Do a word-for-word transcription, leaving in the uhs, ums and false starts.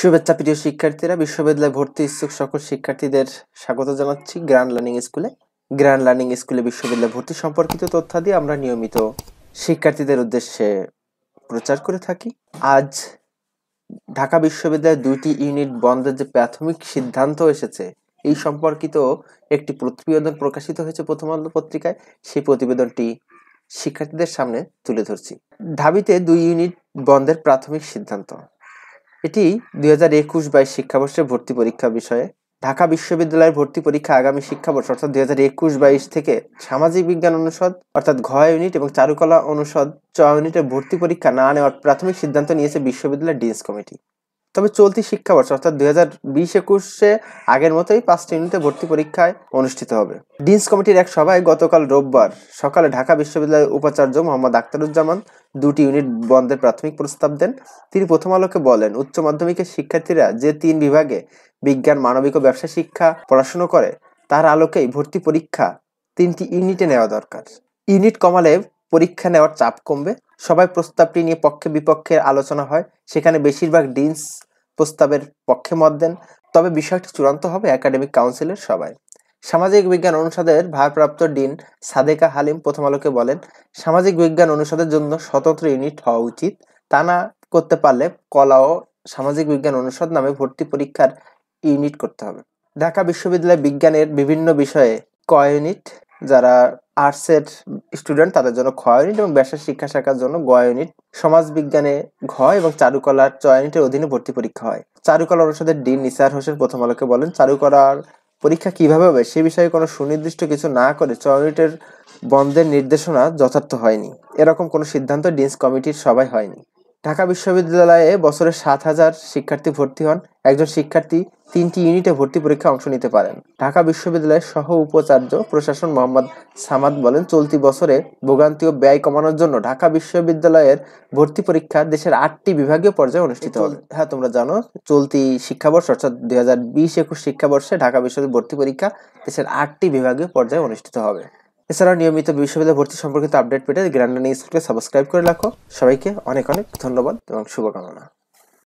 শুভেচ্ছা প্রিয় শিক্ষার্থীরা, বিশ্ববিদ্যালয়ে ভর্তি ইচ্ছুক সকল শিক্ষার্থীদের স্বাগত জানাচ্ছি গ্র্যান্ড লার্নিং স্কুলে। গ্র্যান্ড লার্নিং স্কুলে বিশ্ববিদ্যালয়ে ভর্তি সম্পর্কিত তথ্যাদি আমরা নিয়মিত শিক্ষার্থীদের উদ্দেশ্যে প্রচার করে থাকি। আজ ঢাকা বিশ্ববিদ্যালয়ের দুইটি ইউনিট বন্ধের যে প্রাথমিক সিদ্ধান্ত এসেছে এই সম্পর্কিত একটি প্রতিবেদন প্রকাশিত হয়েছে প্রথম আলো পত্রিকায়। সেই প্রতিবেদনটি শিক্ষার্থীদের সামনে তুলে ধরছি। ঢাবিতে দুই ইউনিট বন্ধের প্রাথমিক সিদ্ধান্ত। এটি দুই হাজার একুশ বাইশ শিক্ষাবর্ষে ভর্তি পরীক্ষা বিষয়ে। ঢাকা বিশ্ববিদ্যালয়ের ভর্তি পরীক্ষা আগামী শিক্ষাবর্ষ অর্থাৎ দুই হাজার একুশ বাইশ থেকে সামাজিক বিজ্ঞান অনুষদ অর্থাৎ ঘ ইউনিট এবং চারুকলা অনুষদ চ ইউনিটের ভর্তি পরীক্ষা না নেওয়ার প্রাথমিক সিদ্ধান্ত নিয়েছে বিশ্ববিদ্যালয়ের ডিনস কমিটি। তবে চলতি শিক্ষাবর্ষ অর্থাৎ দুই হাজার বিশ একুশে আগের মতোই পাঁচটি ইউনিটে ভর্তি পরীক্ষায় অনুষ্ঠিত হবে। ডিনস কমিটির এক সভায় গতকাল রোববার সকালে ঢাকা বিশ্ববিদ্যালয়ের উপাচার্য মোহাম্মদ আখতারুজ্জামান দুটি ইউনিট বন্ধের প্রাথমিক প্রস্তাব দেন। তিনি প্রথম আলোকে বলেন, উচ্চ মাধ্যমিকের শিক্ষার্থীরা যে তিন বিভাগে বিজ্ঞান, মানবিক ও ব্যবসা শিক্ষা পড়াশুনো করে তার আলোকেই ভর্তি পরীক্ষা তিনটি ইউনিটে নেওয়া দরকার। ইউনিট কমালে পরীক্ষা নেওয়ার চাপ কমবে। সবাই প্রস্তাবটি নিয়ে পক্ষে বিপক্ষে আলোচনা হয়। সেখানে বেশিরভাগ ডিনস প্রস্তাবের পক্ষে মত দেন। তবে বিষয়টি চূড়ান্ত হবে একাডেমিক কাউন্সিলের সভায়। সামাজিক বিজ্ঞান অনুষদের ভারপ্রাপ্ত ডিন সাদেকা হালিম প্রথম আলোকে বলেন, সামাজিক বিজ্ঞান অনুষদের জন্য স্বতন্ত্র ইউনিট হওয়া উচিত। তা না করতে পারলে কলা ও সামাজিক বিজ্ঞান অনুষদ নামে ভর্তি পরীক্ষার ইউনিট করতে হবে। ঢাকা বিশ্ববিদ্যালয় বিজ্ঞানের বিভিন্ন বিষয়ে ক ইউনিট, যারা আর্টসের স্টুডেন্ট তাদের জন্য খ ইউনিট এবং ব্যবসা শিক্ষা শাখার জন্য গ ইউনিট, সমাজ বিজ্ঞানে ঘ এবং চারুকলার চ ইউনিটের অধীনে ভর্তি পরীক্ষা হয়। চারুকলা অনুষদের ডিন নিসার হোসেন প্রথম আলোকে বলেন, চারুকলার পরীক্ষা কিভাবে হবে সে বিষয়ে কোনো সুনির্দিষ্ট কিছু না করে চ ইউনিটের বন্ধের নির্দেশনা যথার্থ হয়নি। এরকম কোনো সিদ্ধান্ত ডিনস কমিটির সভায় হয়নি। ঢাকা বিশ্ববিদ্যালয়ে বছরে সাত হাজার শিক্ষার্থী ভর্তি হন। একজন শিক্ষার্থী তিনটি ইউনিটে ভর্তি পরীক্ষা অংশ নিতে পারেন। ঢাকা বিশ্ববিদ্যালয়ের সহ উপাচার্য প্রশাসন মোহাম্মদ সামাদ বলেন, চলতি বছরে ভোগান্তি ও ব্যয় কমানোর জন্য ঢাকা বিশ্ববিদ্যালয়ের ভর্তি পরীক্ষা দেশের আটটি বিভাগীয় পর্যায়ে অনুষ্ঠিত হবে। হ্যাঁ, তোমরা জানো চলতি শিক্ষাবর্ষ অর্থাৎ দুই হাজার বিশ একুশ শিক্ষাবর্ষে ঢাকা বিশ্ববিদ্যালয় ভর্তি পরীক্ষা দেশের আটটি বিভাগীয় পর্যায়ে অনুষ্ঠিত হবে। এছাড়াও নিয়মিত বিশ্ববিদ্যালয় ভর্তি সম্পর্কিত আপডেট পেতে গ্র্যান্ড লার্নিং স্কুলকে সাবস্ক্রাইব করে রাখো। সবাইকে অনেক অনেক ধন্যবাদ এবং শুভকামনা।